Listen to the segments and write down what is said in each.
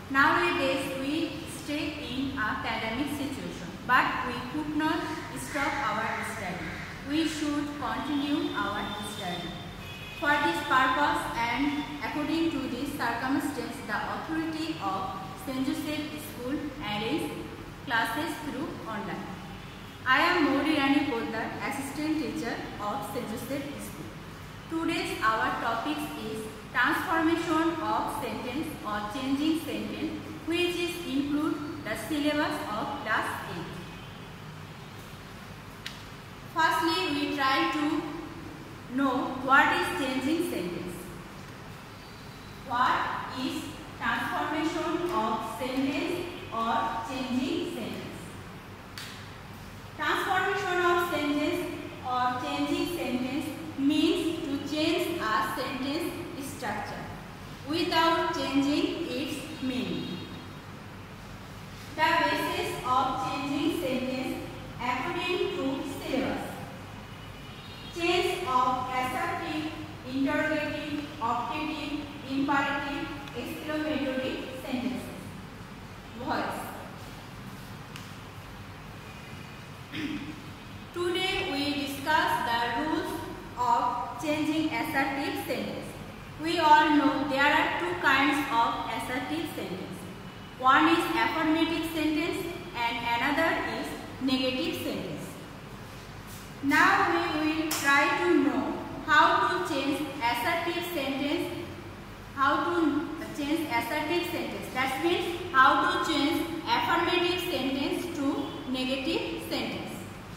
Nowadays we stay in a pandemic situation, but we could not stop our study. We should continue our study. For this purpose and according to this circumstance, the authority of St. Joseph School arranged classes through online. I am Mori Rani Poddar, assistant teacher of St. Joseph School. Today's our topic is transformation of sentence or changing sentence, which is include the syllabus of class 8. Firstly, we try to know what is changing sentence. What is transformation of sentence or changing sentence? Transformation of sentence or changing sentence means to change a sentence structure without changing its meaning. The basis of changing sentence according to syllabus: change of assertive, interrogative, optative, imperative, exclamatory sentences. Voice. Today we discuss the rules of changing assertive sentence. We all know there are two kinds of assertive sentence. One is affirmative sentence and another is negative sentence. Now we will try to know how to change assertive sentence. That means how to change affirmative sentence to negative sentence.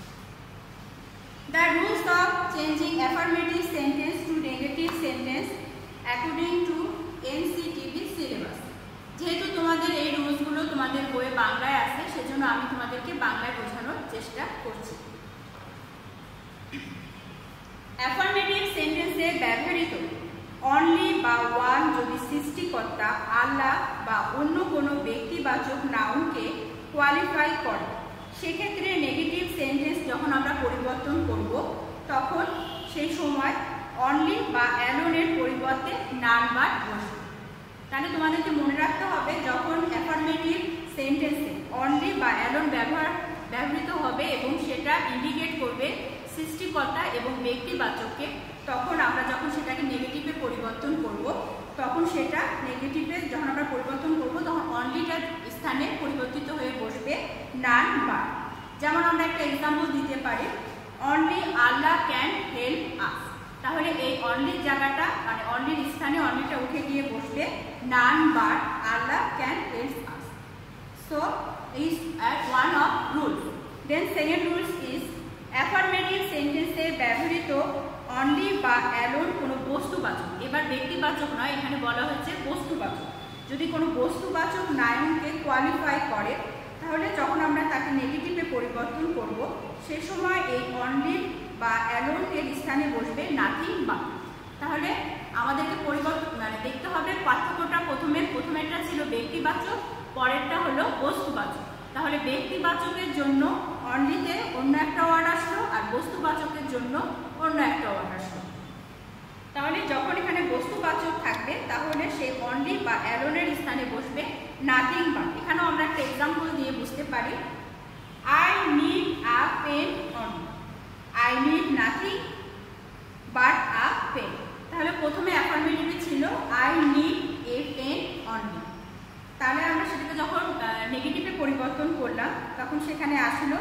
The rules of changing affirmative sentence to negative sentence according to NCTB syllabus. যেহেতু তোমাদের এই রুলসগুলো তোমাদের বইয়ে বাংলায় আছে, সেজন্য আমি তোমাদেরকে বাংলায় বোঝানোর চেষ্টা করছি। অ্যাফার্মেটিভ সেন্টেন্সে ব্যবহৃত অনলি বা ওয়ান যদি সৃষ্টিকর্তা আল্লাহ বা অন্য কোনো ব্যক্তিবাচক নাউনকে কোয়ালিফাই করে, সেক্ষেত্রে নেগেটিভ সেন্টেন্স যখন আমরা পরিবর্তন করব তখন সেই সময় অনলি বা অ্যালোনের পরিবর্তে নান বা বসবে। তাহলে তোমাদেরকে মনে রাখতে হবে, যখন অ্যাফার্মেটিভ সেন্টেন্সে অনলি বা অ্যালোন ব্যবহৃত হবে এবং সেটা ইন্ডিকেট করবে সৃষ্টিকর্তা এবং ব্যক্তিবাচককে, তখন আমরা যখন সেটাকে নেগেটিভে পরিবর্তন করব তখন সেটা নেগেটিভে যখন আমরা পরিবর্তন করব তখন অনলিটার স্থানে পরিবর্তিত হয়ে বসবে নান বা। যেমন আমরা একটা এক্সাম্পল দিতে পারি, only Allah can help us. তাহলে এই অনলির জায়গাটা মানে অনলির স্থানে অনলিটা উঠে গিয়ে বসবে none but Allah can help us. So is one of rules. Then second rules is affirmative সেন্টেন্সে ব্যবহৃত অনলি বা অ্যালোন কোনো বস্তুবাচক, এবার ব্যক্তিবাচক নয়, এখানে বলা হচ্ছে বস্তুবাচক। যদি কোনো বস্তুবাচক নাউনকে কোয়ালিফাই করে তাহলে যখন আমরা তাকে নেগেটিভে পরিবর্তন করব সে সময় এই অনলি বা অ্যালোন এর স্থানে বসবে নাথিং বা। তাহলে আমাদেরকে পরিবর্তন মানে দেখতে হবে পার্থক্যটা। প্রথমেরটা ছিল ব্যক্তিবাচক, পরেরটা হলো বস্তুবাচক। তাহলে ব্যক্তিবাচকের জন্য অনলিতে অন্য একটা ওয়ার্ড আসলো আর বস্তুবাচকের জন্য অন্য একটা ওয়ার্ড আসলো। তাহলে যখন এখানে বস্তুবাচক থাকবে তাহলে সেই অনলি বা অ্যালোনের স্থানে বসবে নাথিং বা। এখানেও আমরা একটা এক্সাম্পল দিয়ে বুঝতে পারি, I need a pen only. I need nothing but a pen. তাহলে প্রথমে অ্যাফার্মেটিভে ছিল I need a pen only। তাহলে আমরা সেটাকে যখন নেগেটিভে পরিবর্তন করলাম তখন সেখানে আসলো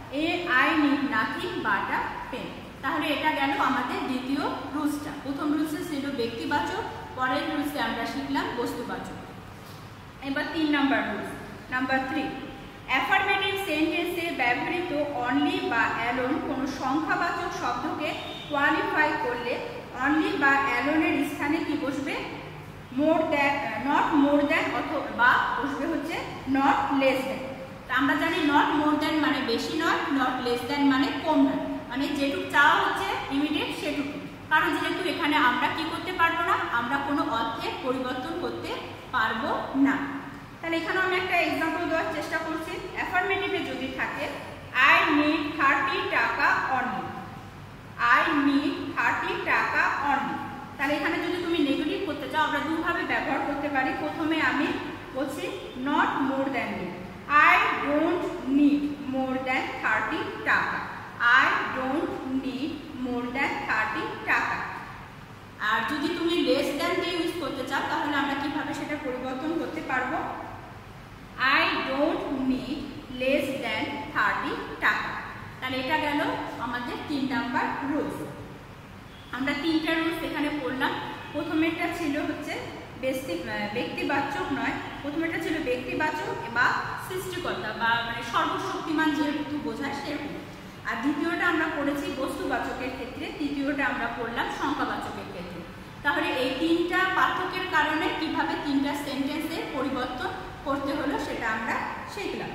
I need nothing but a pen। তাহলে এটা গেল আমাদের দ্বিতীয় রুলসটা। প্রথম রুলসে ছিল ব্যক্তিবাচক, পরের রুলসে আমরা শিখলাম বস্তুবাচক। এবার 3 নাম্বার রুলস, নাম্বার 3। অ্যাফার্মেটিভ সেন্টেন্সে ব্যবহৃত অনলি বা অ্যালোন কোনো সংখ্যাবাচক শব্দকে কোয়ালিফাই করলে অনলি বা অ্যালোনের স্থানে কি বসবে? More than, not more than অথবা বসবে হচ্ছে নট লেস দ্যান। আমরা জানি নট মোর দ্যান মানে বেশি নয়, নট লেস দ্যান মানে কম নয়, মানে যেটুকু চাওয়া হচ্ছে ইমিডিয়েট সেটুকু। কারণ যেহেতু এখানে আমরা কি করতে পারবো না, আমরা কোনো অর্থে পরিবর্তন করতে পারবো না। তাহলে এখানে আমি একটা এক্সাম্পল দেওয়ার চেষ্টা করছি। অ্যাফার্মেটিভে যদি থাকে আই নিড 30 টাকা অনলি, আই নিড 30 টাকা অনলি, তাহলে এখানে যদি তুমি নেগেটিভ করতে চাও আমরা দুভাবে ব্যবহার করতে পারি। প্রথমে আমি বলছি not more than need. I don't need more than 30 টাকা। I don't need more than 30 টাকা। আর যদি তুমি লেস দ্যান দিয়ে ইউজ করতে চাও তাহলে আমরা কিভাবে সেটা পরিবর্তন করতে পারবো? I don't need less than 30 টাকা। তাহলে এটা গেল আমাদের 3 নাম্বার রুলস। আমরা 3টা রুলস এখানে পড়লাম। প্রথমেরটা ছিল হচ্ছে ব্যক্তিবাচক নয়, প্রথমেরটা ছিল ব্যক্তিবাচক বা সৃষ্টিকর্তা বা মানে সর্বশক্তিমান যেহেতু বোঝায় সেরকম। আর দ্বিতীয়টা আমরা পড়েছি বস্তুবাচকের ক্ষেত্রে, তৃতীয়টা আমরা পড়লাম সংখ্যাবাচকের ক্ষেত্রে। তাহলে এই 3টা পার্থক্যের কারণে কিভাবে 3টা সেন্টেন্সের পরিবর্তন করতে হলো সেটা আমরা শিখলাম।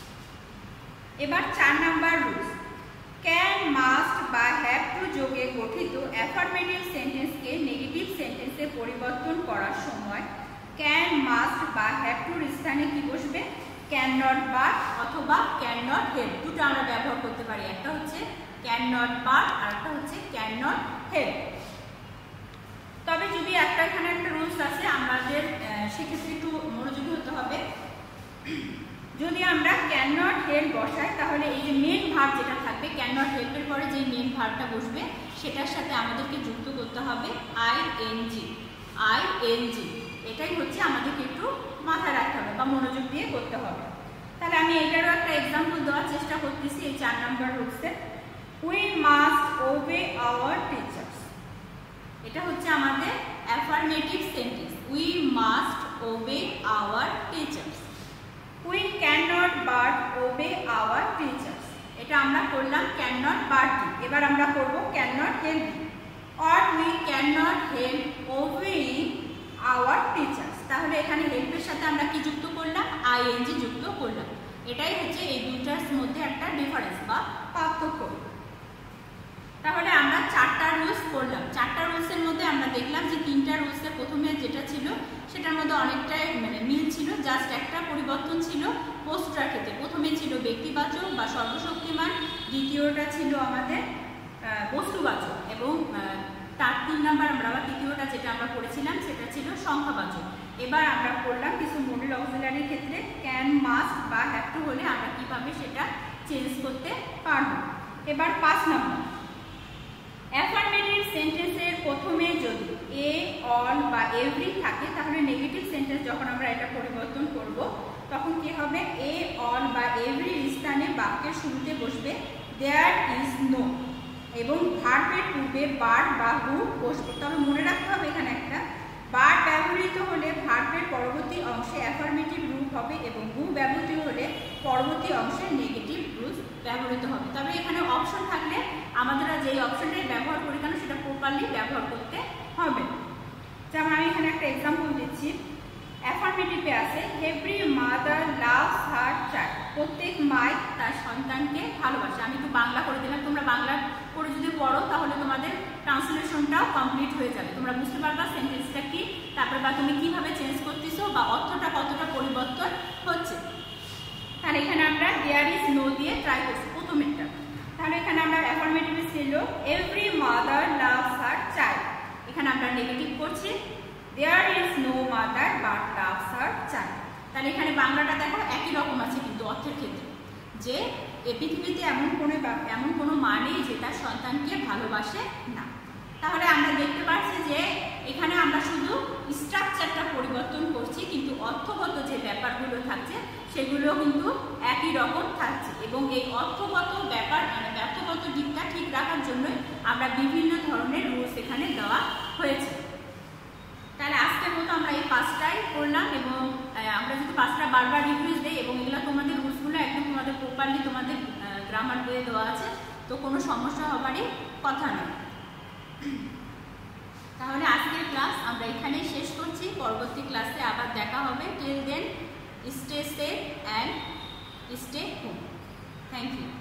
এবার 4 নাম্বার রুলস। ক্যান, মাস্ট বা হ্যাভ টু যোগে গঠিত অ্যাফার্মেটিভ সেন্টেন্সকে নেগেটিভ সেন্টেন্সে পরিবর্তন করার সময় ক্যান, মাস্ট বা হ্যাভ টুর স্থানে কি বসবে? ক্যান নট বাট অথবা ক্যান নট হেল্প, দুটো আমরা ব্যবহার করতে পারি। একটা হচ্ছে ক্যান নট বাট আর একটা হচ্ছে ক্যান নট হেল্প। তবে যদি এখানে একটা রুলস আছে, আমাদের সেক্ষেত্রে একটু মনোযোগী হতে হবে। যদি আমরা ক্যান নট হেল্প বসাই তাহলে এই যে মেন ভার্ব যেটা থাকবে, ক্যান নট হেল্পের পরে যে মেন ভার্বটা বসবে সেটার সাথে আমাদেরকে যুক্ত করতে হবে আইএনজি। আইএনজি এটাই হচ্ছে আমাদেরকে একটু মাথায় রাখতে হবে বা মনোযোগ দিয়ে করতে হবে। তাহলে আমি এটারও একটা এক্সাম্পল দেওয়ার চেষ্টা করতেছি এই 4 নাম্বার রুলসে। We must obey our teachers, এটা হচ্ছে আমাদের affirmative sentence. We must obey our teachers. We can not but obey our teachers, এটা আমরা করলাম ক্যান নট বাট দি। এবার আমরা করব ক্যান নট হেল্প দি। Or we can not help obeying our teachers. তাহলে এখানে হেল্পের সাথে আমরা কি যুক্ত করলাম? আইএনজি যুক্ত করলাম। এটাই হচ্ছে এই দুটার মধ্যে একটা ডিফারেন্স বা পার্থক্য। তাহলে আমরা 4টা রুলস পড়লাম। 4টা রুলসের মধ্যে আমরা দেখলাম যে 3টা রুলসের প্রথমে যেটা ছিল সেটার মধ্যে অনেকটাই মানে মিল ছিল, জাস্ট একটা পরিবর্তন ছিল পোস্টটার ক্ষেত্রে। প্রথমে ছিল ব্যক্তিবাচক বা সর্বশক্তিমান, দ্বিতীয়টা ছিল আমাদের বস্তুবাচক এবং তার 3 নাম্বার আমরা আবার তৃতীয়টা যেটা আমরা পড়েছিলাম সেটা ছিল সংখ্যাবাচক। এবার আমরা পড়লাম কিছু মডেল অক্সিলারির ক্ষেত্রে ক্যান, মাস্ট বা হ্যাভ টু হলে আমরা কিভাবে সেটা চেঞ্জ করতে পারব। এবার 5 নাম্বার, অ্যাফার্মেটিভ সেন্টেন্সের প্রথমে যদি এ, অল বা এভরি থাকে তাহলে নেগেটিভ সেন্টেন্স যখন আমরা এটা পরিবর্তন করব তখন কি হবে? এ, অল বা এভরি স্থানে বাক্যের শুরুতে বসবে দেয়ার ইজ নো এবং ভার্বের পূর্বে বার বা হু বসবে। তবে মনে রাখতে হবে এখানে একটা বার ব্যবহৃত হলে ভার্বের পরবর্তী অংশে অ্যাফার্মেটিভ রূপ হবে এবং হু ব্যবহৃত হলে পরবর্তী অংশে নেগেটিভ রূপ ব্যবহৃত হবে। তবে এখানে অপশন থাকলে আমাদের যেই অপশনটাই ব্যবহার করি কেন সেটা প্রপারলি ব্যবহার করতে হবে। যেমন আমি এখানে একটা এক্সাম্পল দিচ্ছি। অ্যাফার্মেটিভে আছে every mother loves her child, প্রত্যেক মাই তার সন্তানকে ভালোবাসে। আমি একটু বাংলা করে দিলাম, তোমরা বাংলা করে যদি পড়ো তাহলে তোমাদের ট্রান্সলেশনটাও কমপ্লিট হয়ে যাবে, তোমরা বুঝতে পারবা সেন্টেন্সটা কি, তারপর বা তুমি কিভাবে চেঞ্জ করতেছো বা অর্থটা কতটা পরিবর্তন হচ্ছে। তাহলে এখানে আমরা দেয়ার ইজ নো দিয়ে ট্রাই করছি প্রথমেরটা। তাহলে এখানে আমরা অ্যাফার্মেটিভে ছিল every mother loves her child, এখানে আমরা নেগেটিভ করছি there is no mother but loves her child. তাহলে এখানে বাংলাটা দেখো একই রকম আছে কিন্তু অর্থের ক্ষেত্রে, যে এ পৃথিবীতে এমন কোনো মা নেই যে তার সন্তানকে ভালোবাসে না। তাহলে আমরা দেখতে পাচ্ছি যে এখানে আমরা শুধু স্ট্রাকচারটা পরিবর্তন করছি কিন্তু অর্থগত যে ব্যাপারগুলো থাকছে সেগুলো কিন্তু একই রকম থাকছে এবং এই অর্থগত ব্যাপার মানে ব্যর্থগত দিকটা ঠিক রাখার জন্য আমরা বিভিন্ন ধরনের রুলস এখানে দেওয়া হয়েছে। তাহলে আজকের মতো আমরা এই 5টাই করলাম এবং আমরা যদি 5টা বারবার রিভিউজ দিই এবং এগুলো তোমাদের রুলসগুলো একদম তোমাদের প্রপারলি তোমাদের গ্রামার বইয়ে দেওয়া আছে, তো কোনো সমস্যা হবারই কথা নয়। তাহলে আজকের ক্লাস আমরা এখানেই শেষ করছি, পরবর্তী ক্লাসে আবার দেখা হবে। Till then stay safe and stay home. Thank you.